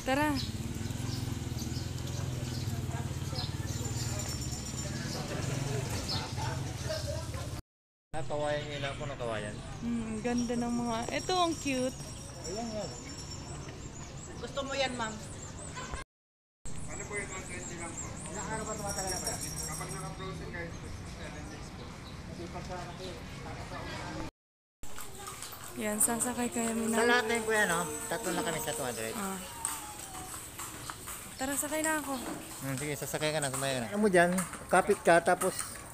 Tara. Nakawayan nila po, nakawayan. Ganda ng mga... Ito ang cute. Ayan yan. Gusto mo yan, ma'am? Ano po yung 120 lang po? Ilang araw ba tumatagal na ba yan? Kapag naka-frozen guys, 7 days po. Kasi pagka Yan, sasakay kami Sa na. lahat na yun kuya, no? Tatlo na kami sa 200. Ah. Tara, sakay na ako. Sige, sasakay ka na, sumaya ka na. Ano mo dyan, kapit ka, tapos...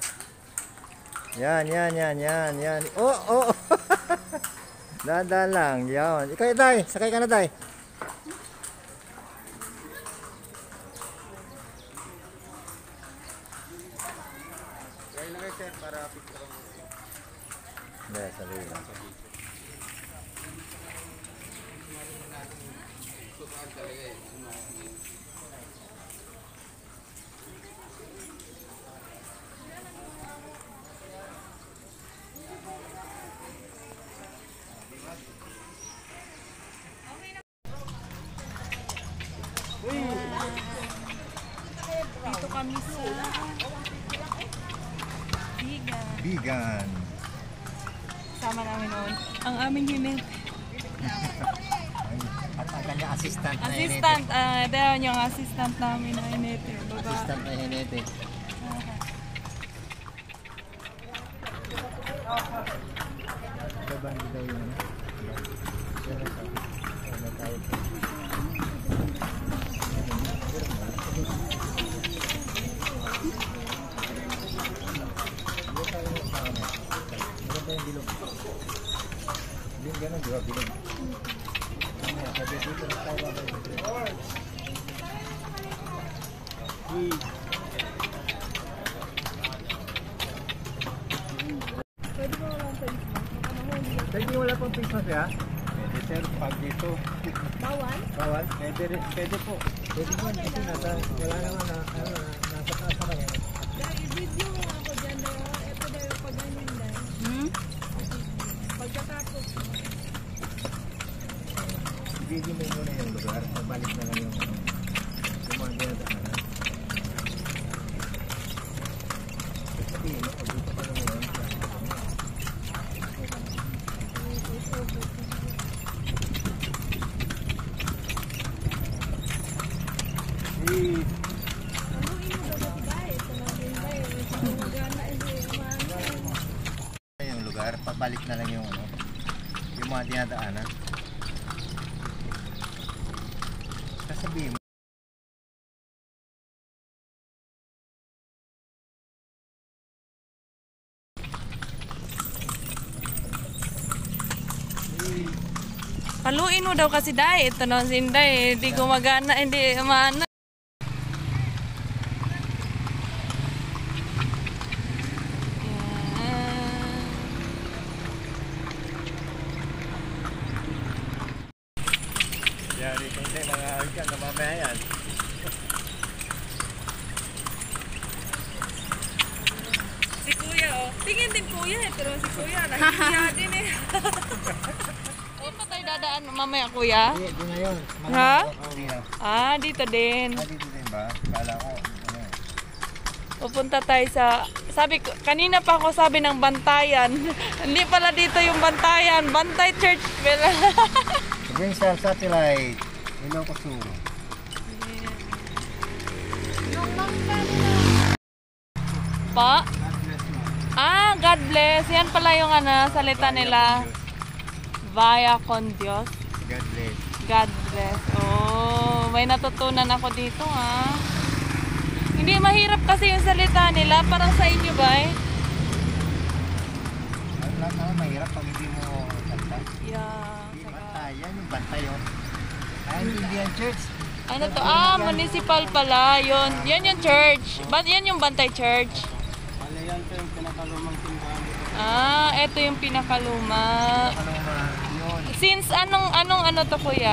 Yan. Oh! Dahan-dahan lang, yan. Ikaw, Day, sakay ka na, Day. Kaya lang kayo sir, para picture ang Hindi, sabi lang. Dito kami sa... Vegan. Sama namin noon. Ang aming hinit. At ang kanyang assistant na Assistant. Dahil yung assistant namin na hinit. Assistant na hinete. Babandi daw yun. Ganun, di ba? Bilog. Sabi dito na tayo babay. Pwede wala pang face mask ya? Pwede sir, pag dito. Bawal? Pwede po. Pwede mo, kasi wala naman na, nasa taas na yan. I-video mo ako dyan na ito na yung pag-anin na. Pagkatapos Video mo muna yung lugar, pabalik na lang yung mga dinadaanan. Sabihin mo, dito pa naman yun. Yung lugar, pabalik na lang yung mga dinadaanan. Sasabihin mo. Paluin mo daw kasi dahil ito na si Inday, hindi gumagana, hindi maana. Yari ka hindi, mga argan na mamaya yan. Si Kuya, oh. Tingin din Kuya, pero si Kuya, nahihiya din eh. Saan pa tayo dadaan mamaya, Kuya? Hindi, di na yun. Ha? Hindi na. Ah, dito din. Dito din ba? Kala ko, Pupunta tayo sa... Sabi ko, kanina pa ako sabi ng Bantayan. Hindi pala dito yung Bantayan. Bantay Church. Green Cell Satellite. Ilocos. Pa? Ah, God bless. Yan pala yung salita nila. Vaya con Dios. God bless. God bless. Oh, may natutunan ako dito ha. Hindi mahirap kasi yung salita nila. Parang sa inyo ba eh? Mahirap pag hindi mo salita. Yeah. Bantay. Yan yung bantay yun. Ay, hindi yan church. Ano to? Ah, municipal pala. Yun. Yan yung church. Yan yung Bantay Church. Ano yan sir, yung pinakalumang simbahan. Ah, ito yung pinakaluma. Yun. Since ano to kuya?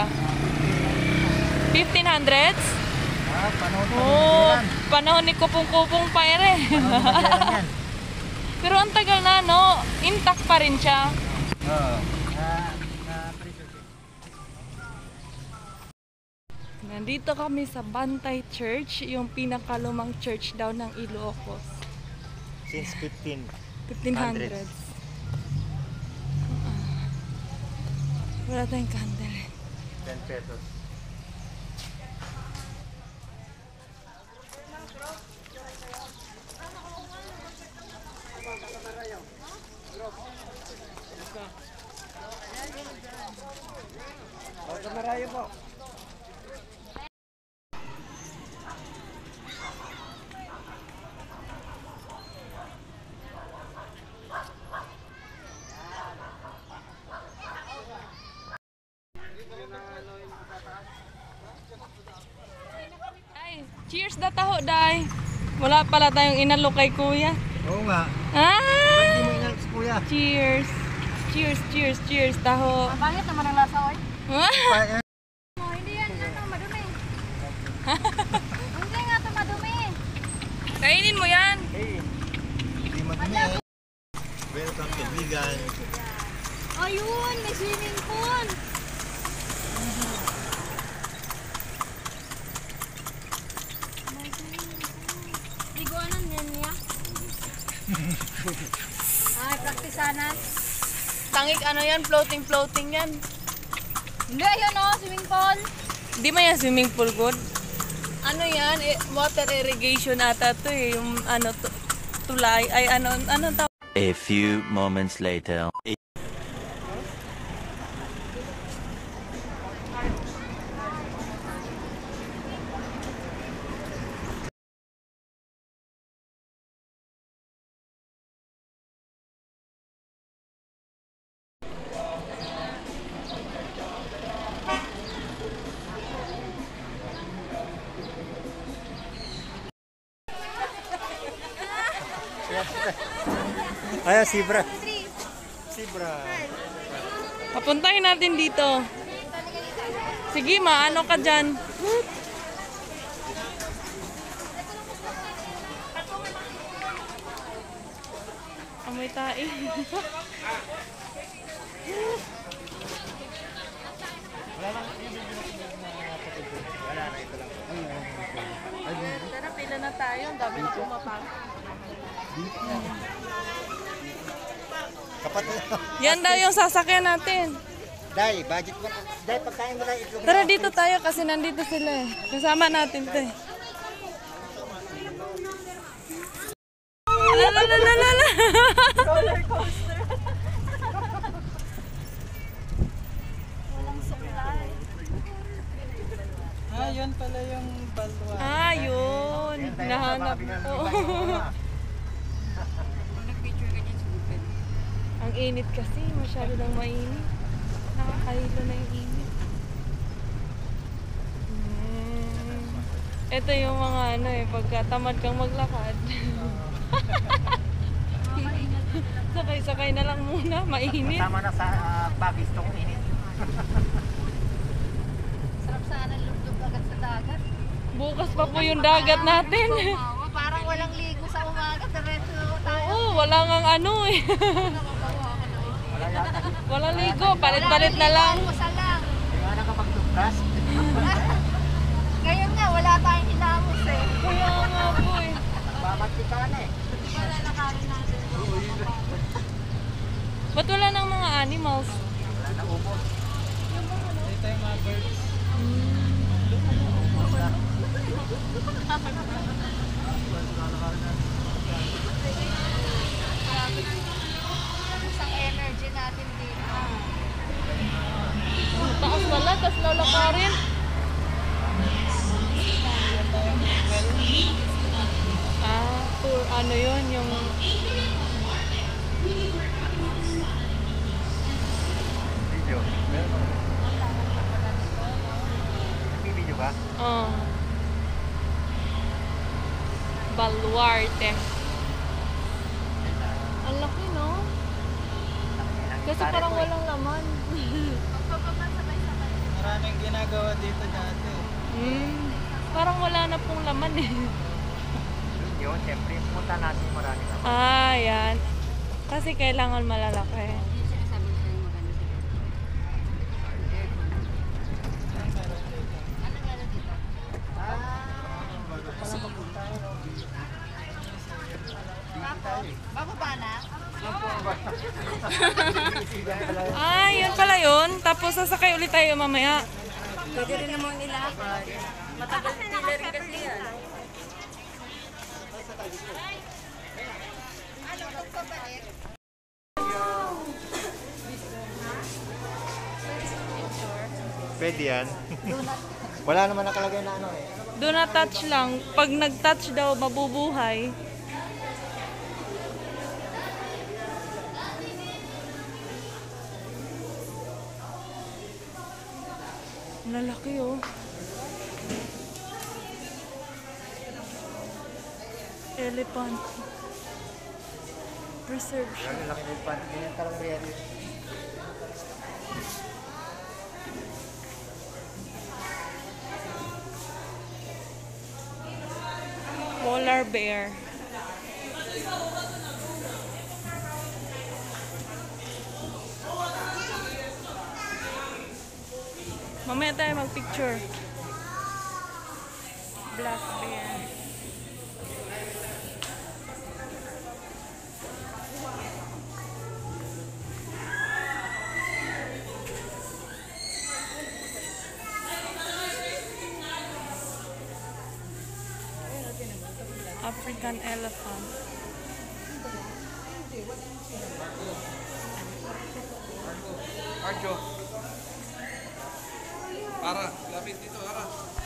1500s? Ah, panahon pa Oh, yan. panahon ni Kupong-Kupong pa ere. Panahon yan. Pero ang tagal na no, intact pa rin siya. Oo. Nandito kami sa Bantay Church, yung pinakalumang church daw ng Ilocos. Since 1500s. Wala tayong candle. 10 pesos. Marayo po. Ay, cheers na taho, day. Wala pala tayong inalo kay kuya. Oo nga. Ah! Hindi mo inalis kuya. Cheers! Cheers, cheers, cheers, taho. Pangit naman ang lasa, oy. Pa- Oh, hindi yan, madumi. Hindi nga ito madumi. Kainin mo yan. Hindi madumi. Welcome to Vegan. Ayun, may swimming pool. Liguanan yan niya. Ay, praktisanan. Tangik ano yan, floating yan. Hindi, yun o, swimming pool. Di man yan swimming pool good. Ano yan, water irrigation ata to eh. Yung ano, tulay, ay ano tawag? A few moments later. Ayan, Sibra. Sibra. Papuntahin natin dito. Sige ma, ano ka dyan? Amoy tae. Tara, pila na tayo. Ang dami na pumapasok. Kapatid. Yan daw yung sasakyan natin. Dai, budget mo. Dai, pagkain mo na itlog. Tara dito tayo kasi nandito sila eh. Kasama natin to eh. Lalalala. Ah, yun pala yung balwa. Ah, yun. Hinahanap ko. Ang init kasi. Masyado nang mainit. Nakakahilo na yung init. Ito yung mga ano eh, pagka tamad kang maglakad. Sakay-sakay na lang muna, mainit. Tama na sa bagis tong init. Sarap sana lumdog agad sa dagat. Bukas pa po yung dagat natin. Oo, parang walang ligo sa umaga. Diretso tayo. Oo, wala ngang ano eh. Wala ligo, palit-palit na lang. Almusal lang. Kaya na kapag toothbrush. Ngayon nga, wala tayong hinamos eh. Kaya nga po eh. Babatikan eh. Wala na kanin natin. Ba't wala nang mga animals? Wala na ubos. Dito yung mga birds. Isang energy natin dito. Taas pala, tapos lalakarin. Ah, tour, ano yun, yung... Video. Meron. May video ba? Oh. Baluarte. Ang laki, no? Kasi parang walang laman. Maraming ginagawa dito dati. Parang wala na pong laman eh. Yun, siyempre, punta natin marami naman. Ah, yan. Kasi kailangan malalaki. Ay, yun pala yun. Tapos sasakay ulit tayo mamaya. Pwede rin naman nilakad. Matagal pila rin kasi yan. Pwede yan. Wala naman nakalagay na ano eh. Do not touch lang. Pag nag-touch daw, mabubuhay. Ang lalaki oh. Elephant. Preserve siya. Ang laki ng pan. Ganyan talagang reality. Polar bear. Mamaya tayo mag-picture. Black bear. African elephant. Arjo. Ara, lapit dito, Ara.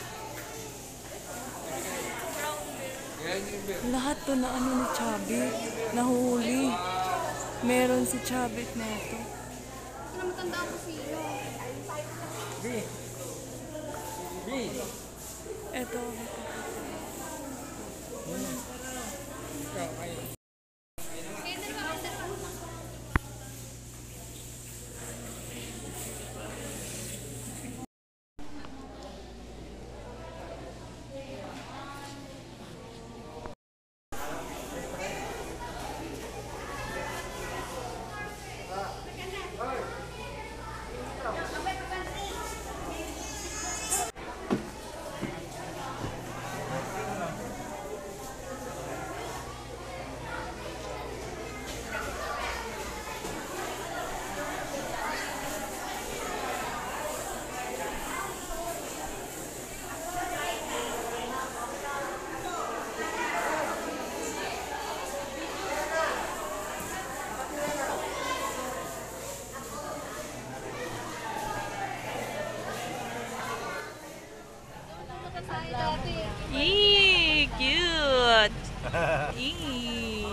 Lahat to na ano ni Chubby. Nahuli. Meron si Chubby na ito. Ito. Eee, cute. Eee.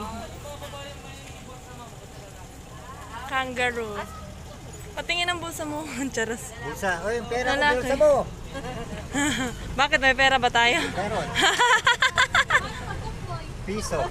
Kangaroo. Patingin ang bulsa mo. Charos. Bulsa. O yung pera mo, Lalaki. bulsa mo. Bakit may pera ba tayo? Meron. Piso.